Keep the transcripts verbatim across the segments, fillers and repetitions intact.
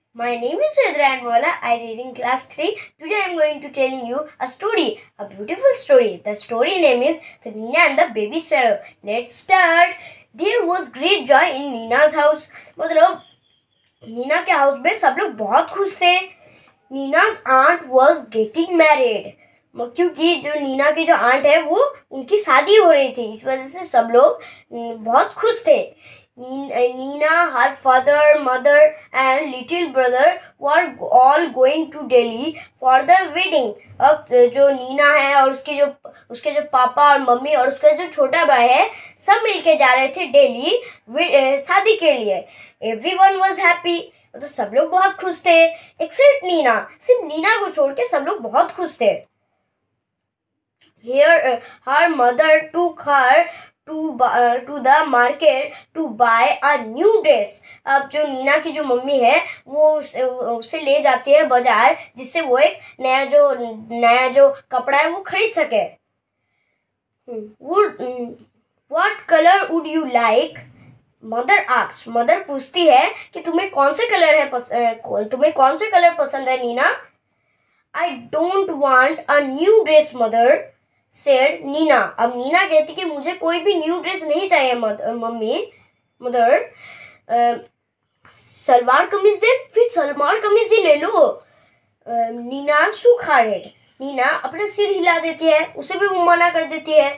My name is Vedran Mola. I read in class three. Today I am going to tell you a story, a beautiful story. The story name is The Nina and the Baby Sparrow. Let's start. There was great joy in Nina's house. मतलब नीना के house में सब लोग बहुत खुश थे. Nina's aunt was getting married. क्योंकि जो नीना की जो आंट है वो उनकी शादी हो रही थी, इस वजह से सब लोग बहुत खुश थे. Nina, her father, mother and little brother were all going to Delhi for the wedding. अब जो नीना है और उसके जो उसके जो पापा और मम्मी और उसका जो छोटा भाई है सब मिलके जा रहे थे दिल्ली शादी के लिए. Everyone was happy. तो सब लोग बहुत खुश थे एक्सेप्ट नीना. सिर्फ नीना को छोड़ के सब लोग बहुत खुश थे. Here uh, her mother took her to uh, to the market to buy a new dress. अब जो नीना की जो मम्मी है वो उसे, उसे ले जाती है बाजार, जिससे वो एक नया जो नया जो कपड़ा है वो खरीद सके. Would what color would you like? Mother asks. Mother पूछती है कि तुम्हें कौन से कलर है पस, तुम्हें कौन से कलर पसंद है Neena. I don't want a new dress mother said Neena. अब नीना कहती कि मुझे कोई भी न्यू ड्रेस नहीं चाहिए मम्मी. मदर सलवार कमीज दे. फिर सलवार कमीज ही ले लो. नीना सूखा रेड. नीना अपना सिर हिला देती है, उसे भी वो मना कर देती है.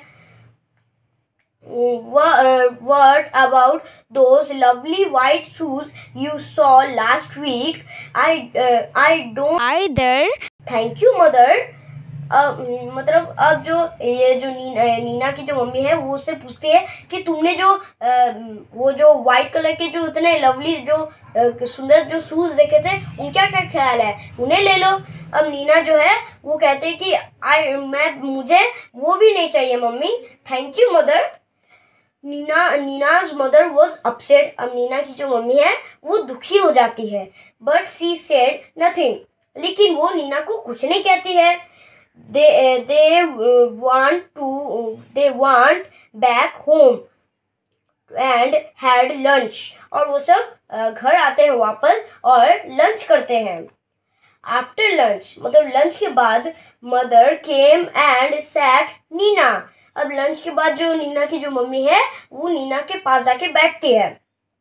What about those lovely white shoes you saw last week? I uh, I don't either. Thank you mother. अब मतलब अब जो ये जो नीना, नीना की जो मम्मी है वो उससे पूछती है कि तुमने जो वो जो वाइट कलर के जो इतने लवली जो सुंदर जो शूज देखे थे उनका क्या ख्याल है, उन्हें ले लो. अब नीना जो है वो कहते हैं कि आई मैं मुझे वो भी नहीं चाहिए mummy. Thank you mother. Nina Nina's mother was upset. अब नीना की जो मम्मी है वो दुखी हो जाती है. But she said nothing. लेकिन वो नीना को कुछ नहीं कहती है. They uh, they uh, want to uh, they want back home and had lunch. और वो सब uh, घर आते हैं वापस और लंच करते हैं. After lunch मतलब लंच के बाद mother came and sat Neena. अब लंच के बाद जो नीना की जो मम्मी है वो नीना के पास जाके बैठती है.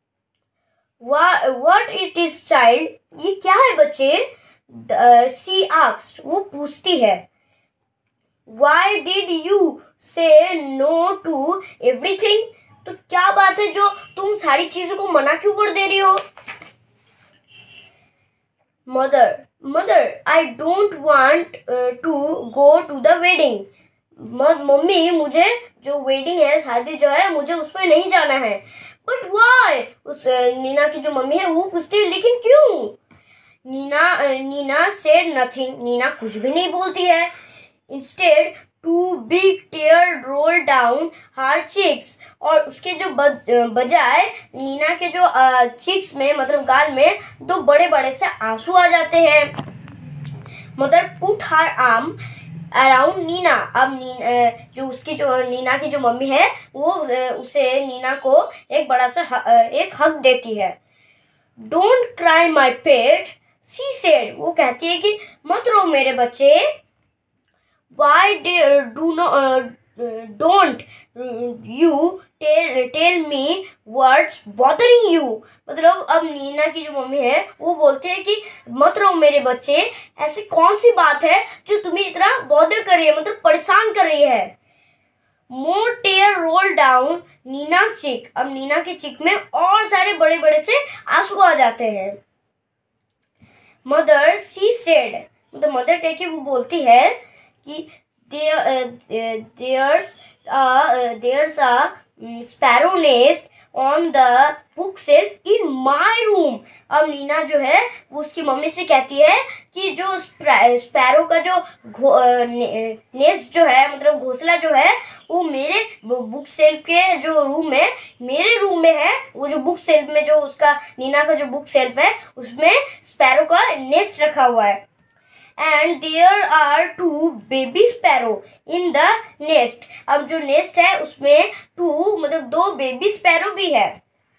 What it is child? ये क्या है बच्चे? uh, she asked. वो पूछती है. Why did you say no to everything? तो क्या बात है जो तुम सारी चीजों को मना क्यों कर दे रही हो. Mother Mother I don't want uh, to go to the wedding. Mummy मुझे जो वेडिंग है शादी जो है मुझे उसमें नहीं जाना है. But why? उस नीना की जो मम्मी है वो पूछती है लेकिन क्यों. Neena Neena said nothing. नीना कुछ भी नहीं बोलती है. Instead, two big tears rolled down her cheeks. और उसके जो बजाय नीना के जो चीक्स में मतलब गाल में दो बड़े बड़े से आंसू आ जाते हैं. Mother put her arm around Nina. अब नीना जो उसकी जो नीना की जो मम्मी है वो उसे नीना को एक बड़ा सा एक हग देती है. Don't cry my pet she said. वो कहती है कि मत रो मेरे बच्चे. Why do not uh, don't you tell tell me what's bothering you? मतलब अब नीना की जो मम्मी है वो बोलते हैं कि मत रहो मेरे बच्चे, ऐसी कौन सी बात है जो तुम्हें इतना बॉदर कर रही है, मतलब परेशान कर रही है. More tears roll down नीना's cheek. अब नीना के चिक में और सारे बड़े बड़े से आंसू आ जाते हैं. Mother she said. मतलब मदर कह के वो बोलती है कि there uh, there's a there's a sparrow nest on the bookshelf in my room. अब नीना जो है वो उसकी मम्मी से कहती है कि जो स्पैरो का जो नेस्ट जो है मतलब घोंसला जो है वो मेरे बुक सेल्फ के जो रूम में मेरे रूम में है. वो जो बुक सेल्फ में जो उसका नीना का जो बुक सेल्फ है उसमें स्पैरो का नेस्ट रखा हुआ है. And there are two baby sparrow in the nest. अब जो नेस्ट है उसमें two मतलब दो बेबी स्पैरो भी है.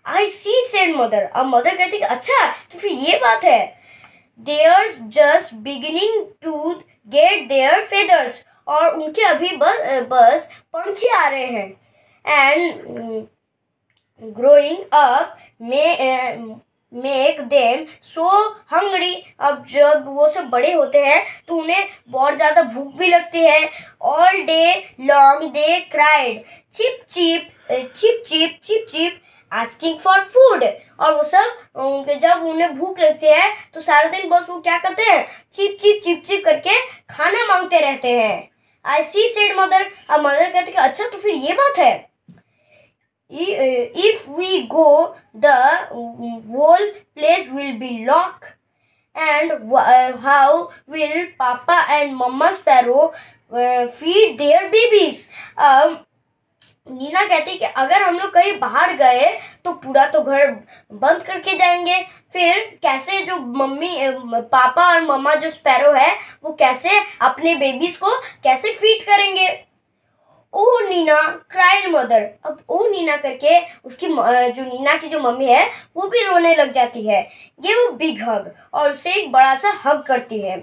I see said mother. अब मदर कहती कि अच्छा तो फिर ये बात है। There's just beginning to get their feathers, और उनके अभी बस बस पंखे आ रहे हैं। एंड ग्रोइंग अप में मेक देम सो हंग्री। अब जब वो सब बड़े होते हैं तो उन्हें बहुत ज़्यादा भूख भी लगती है। All day long they cried cheep cheep cheep cheep cheep cheep asking for food. और वो सब उनके जब उन्हें भूख लगती है तो सारा दिन बस वो क्या करते हैं, चिप चिप चिप चिप करके खाना मांगते रहते हैं। I see said mother. अब मदर कहते कि अच्छा तो फिर ये बात है। If we go, the whole place will be locked. And uh, how will Papa and Mama Sparrow uh, feed their babies? um, Neena कहती कि अगर हम लोग कहीं बाहर गए तो पूरा तो घर बंद करके जाएंगे, फिर कैसे जो मम्मी पापा और मम्मा जो स्पैरो है वो कैसे अपने बेबीज को कैसे फीड करेंगे। Oh Nina cried mother. अब ओ नीना करके उसकी जो नीना की जो मम्मी है वो भी रोने लग जाती है। ये वो बिग हग और उसे एक बड़ा सा हग करती है।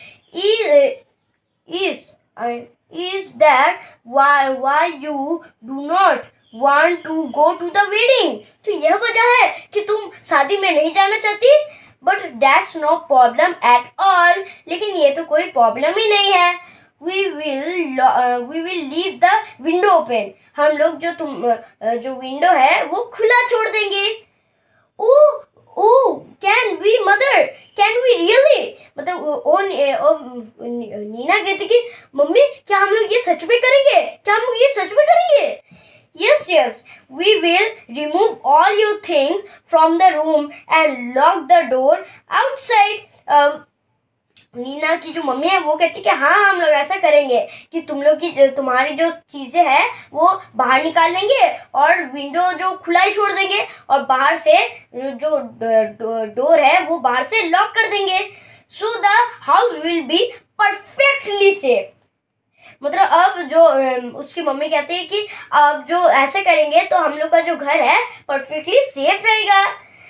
Is is that why why you do not want to go to the wedding. तो यह वजह है कि तुम शादी में नहीं जाना चाहती। But that's no problem at all. लेकिन ये तो कोई प्रॉब्लम ही नहीं है। We will uh, we will leave the window open. हम लोग जो तुम uh, जो विंडो है वो खुला छोड़ देंगे। Oh oh can we mother, can we really? मतलब ओ, ओ, नीना कहती कि मम्मी क्या हम लोग ये सच में करेंगे, क्या हम लोग ये सच में करेंगे? Yes yes we will remove all your things from the room and lock the door outside. uh, Neena की जो मम्मी है वो कहती कि हाँ हम लोग ऐसा करेंगे कि तुम लोग की तुम्हारी जो चीज़ें हैं वो बाहर निकाल लेंगे और विंडो जो खुला ही छोड़ देंगे और बाहर से जो डोर है वो बाहर से लॉक कर देंगे। So the house will be perfectly safe. मतलब अब जो उसकी मम्मी कहती है कि अब जो ऐसे करेंगे तो हम लोग का जो घर है परफेक्टली सेफ रहेगा।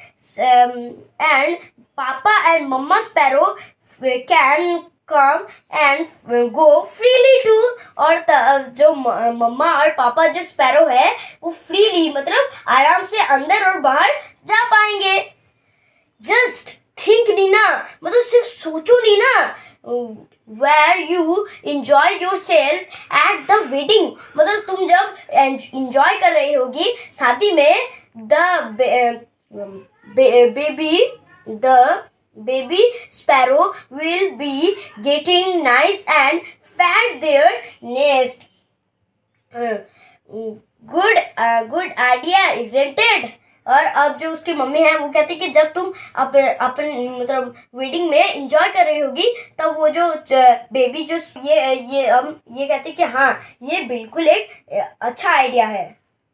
And papa and mamma sparrow can come and go freely too। और जो मम्मा और पापा जो स्पैरो है वो फ्रीली मतलब आराम से अंदर और बाहर जा पाएंगे। जस्ट थिंक नीना, मतलब सिर्फ सोचो Neena, where you enjoy yourself at the wedding। मतलब तुम जब enjoy कर रही होगी शादी में, the baby the baby sparrow will be getting nice and fat their nest। uh, good uh, good idea isn't it। और अब जो उसकी मम्मी है वो कहती कि जब तुम अप, अपन मतलब वेडिंग में एंजॉय कर रही होगी तब वो जो बेबी जो ये ये अब ये कहती कि हाँ ये बिल्कुल एक अच्छा आइडिया है।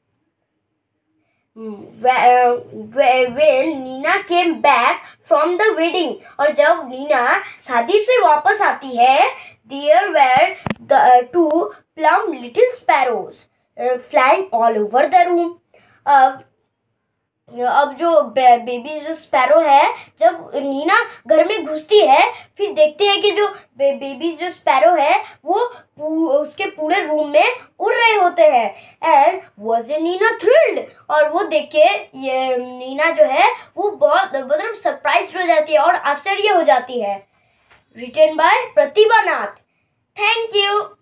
When Nina came back from the wedding, और जब नीना शादी से वापस आती है, there were the two plump little sparrows flying all over the room. अब अब जो बेबी जो स्पैरो है जब नीना घर में घुसती है फिर देखते हैं कि जो बेबी जो स्पैरो है वो उसके पूरे रूम में उड़ रहे होते हैं। एंड वाज नीना थ्रिल्ड, और वो देख के ये नीना जो है वो बहुत मतलब सरप्राइज हो जाती है और आश्चर्य हो जाती है। Written by Pratibha Nath. Thank you.